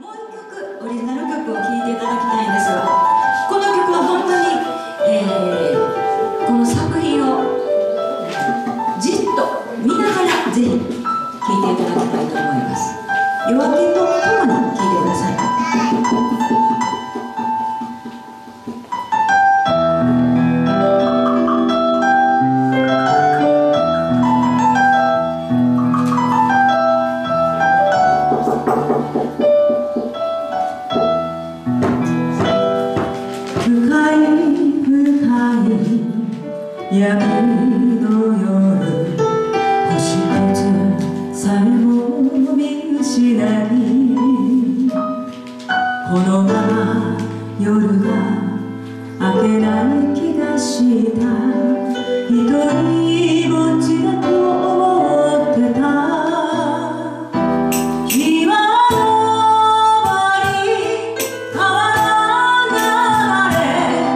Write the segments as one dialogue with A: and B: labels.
A: オリジナル曲を聴いていただきたいんですが、この曲は本当に、この作品をじっと見ながらぜひ聴いていただきたいと思います。夜明けとともに聴いてください。
B: 闇の夜、星屑さえも見失い、このまま夜が明けない気がした。一人ぼっちだと思ってた。日は昇り川流れ、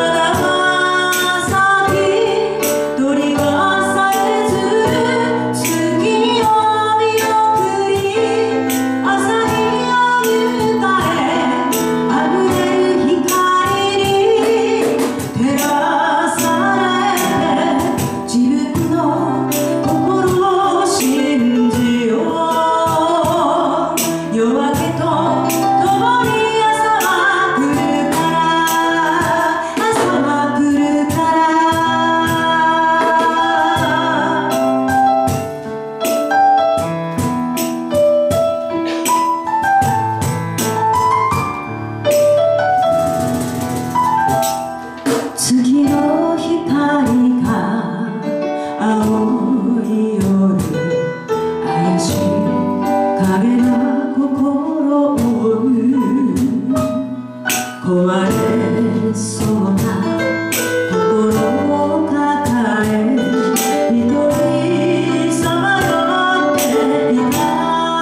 B: 鳥がさえず月を見送り、朝日を迎えあふれる光に照らされて、自分の心を信じよう。夜明けとともに朝は来るから、朝は来るから。月の光が青い夜、怪しい影が心を追う。壊れそうな心を抱え、一人さまよっていた。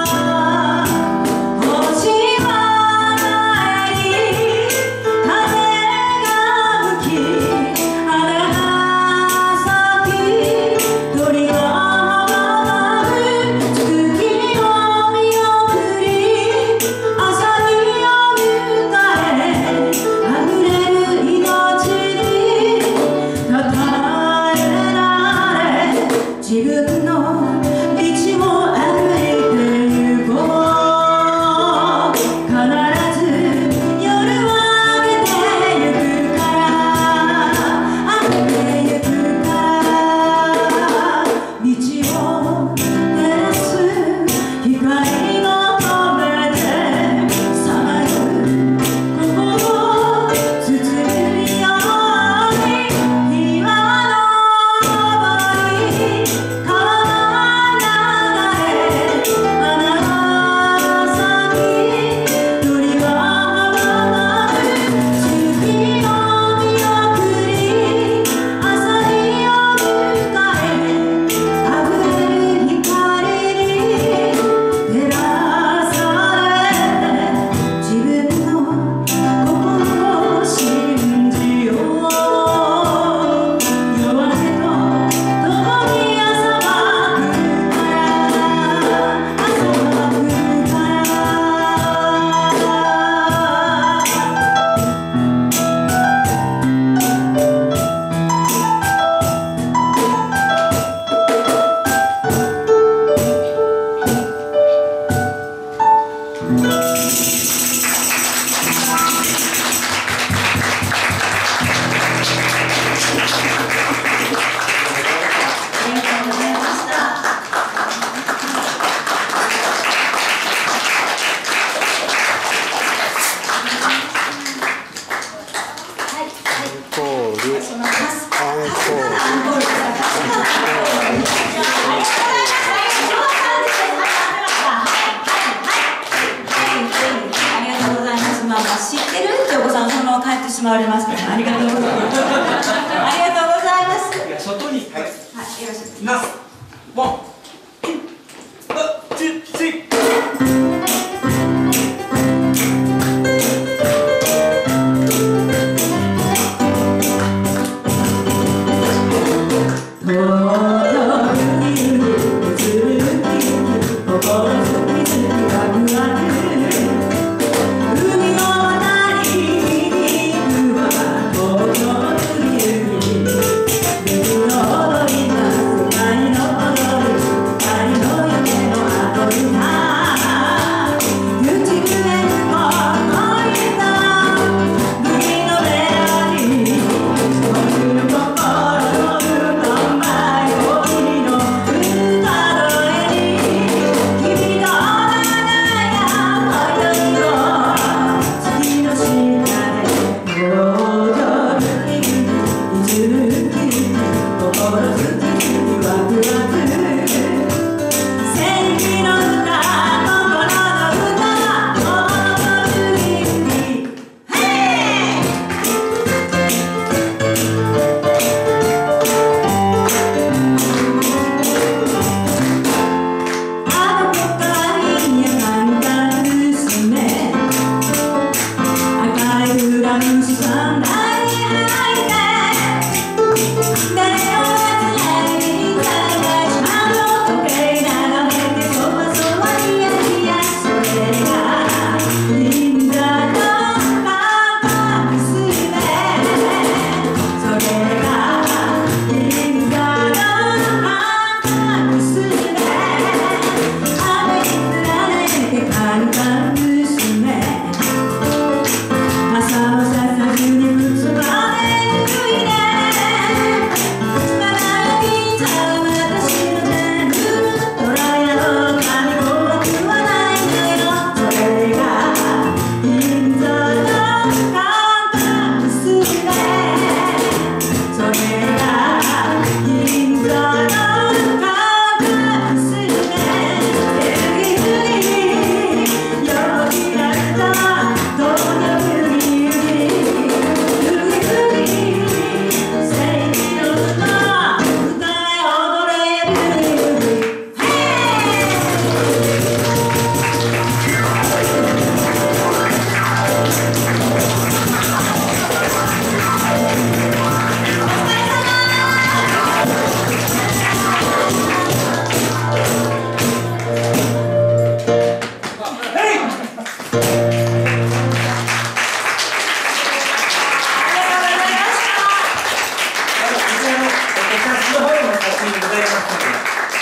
B: 星は前に風が吹き、花が咲き、鳥が舞う。月を見送り、朝日を迎えあふれる命にたたえられ、自分の道を歩いてゆこう。必ず夜は明けてゆくから、明けてゆくから。道を照らす光を止めて、さまよう心を包むように。日は昇り川流れ、花が咲き、鳥が舞う。月を見送り、朝日を迎えあふれる光に照らされて、自分の心を信じよう。夜明けとともに朝は来るから、朝は来るから。ありがとうございました。
C: コール、
A: そのかすか
C: アンコール。
A: アンコールですか。ありがとうございます。まあ知ってるってお子さんそのまま帰ってしまわれますから、ありがとうございます。ありがとうございます。
D: 外に、はい、
A: はい、よろしく。
D: います。ワン、ツー、スリー。
B: 遠くにいる移る心づきづきがくある。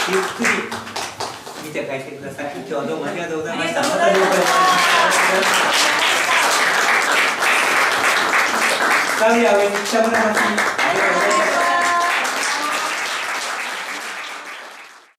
D: ゆっくり見て帰ってください。今日はどうもありがとうございました。
B: ありがとうございました。
D: サビは上に来てもらいます。